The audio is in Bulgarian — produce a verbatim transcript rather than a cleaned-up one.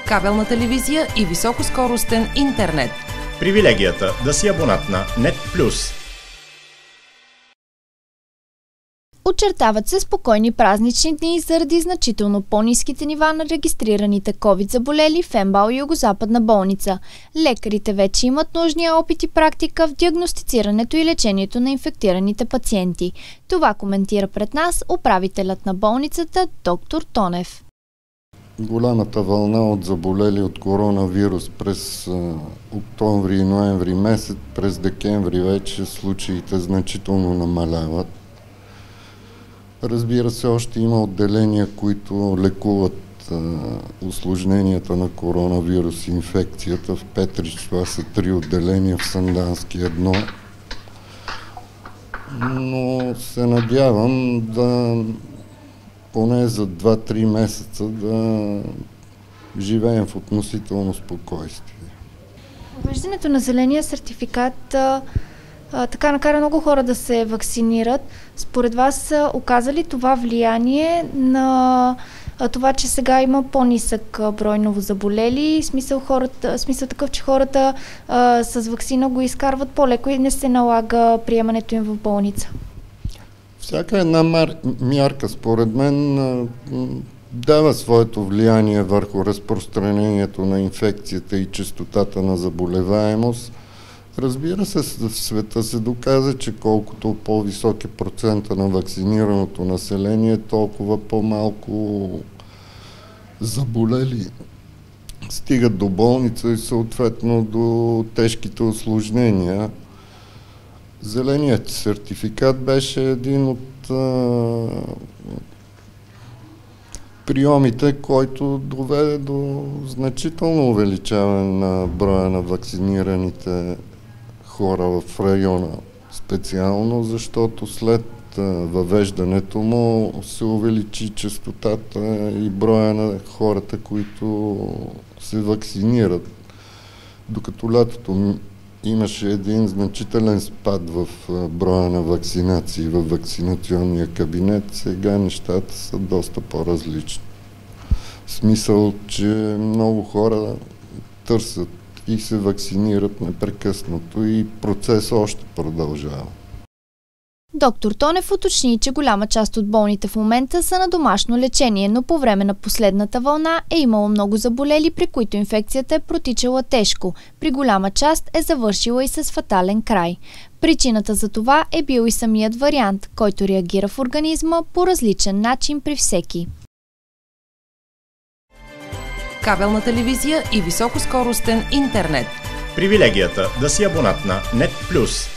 кабелна телевизия и високоскоростен интернет. Привилегията да си абонат на Нет Плюс. Очертават се спокойни празнични дни заради значително по-ниските нива на регистрираните ковид заболели в МБАЛ Югозападна болница. Лекарите вече имат нужния опит и практика в диагностицирането и лечението на инфектираните пациенти. Това коментира пред нас управителят на болницата доктор Тонев. Голямата вълна от заболели от коронавирус през а, октомври и ноември месец, през декември вече случаите значително намаляват. Разбира се, още има отделения, които лекуват а, усложненията на коронавирус инфекцията. В Петрич това са три отделения, в Сандански едно. Но се надявам да поне за два-три месеца да живеем в относително спокойствие. Въвеждането на зеления сертификат а, а, така накара много хора да се вакцинират. Според вас а, оказа ли това влияние на а, това, че сега има по-нисък а, брой новозаболели? Смисъл, хората, смисъл такъв, че хората а, с вакцина го изкарват по-леко и не се налага приемането им в болница? Всяка една мар... мярка, според мен, дава своето влияние върху разпространението на инфекцията и честотата на заболеваемост. Разбира се, в света се доказа, че колкото по-висок е процента на вакцинираното население, толкова по-малко заболели стигат до болница и съответно до тежките усложнения. Зеленият сертификат беше един от а, приемите, който доведе до значително увеличаване на броя на вакцинираните хора в района. Специално, защото след а, въвеждането му се увеличи честотата и броя на хората, които се вакцинират. Докато лятото имаше един значителен спад в броя на вакцинации в вакцинационния кабинет. Сега нещата са доста по-различни. В смисъл, че много хора търсят и се вакцинират непрекъснато и процесът още продължава. Доктор Тонев уточни, че голяма част от болните в момента са на домашно лечение, но по време на последната вълна е имало много заболели, при които инфекцията е протичала тежко. При голяма част е завършила и с фатален край. Причината за това е бил и самият вариант, който реагира в организма по различен начин при всеки. Кабелна телевизия и високоскоростен интернет. Привилегията да си абонат на Нет Плюс.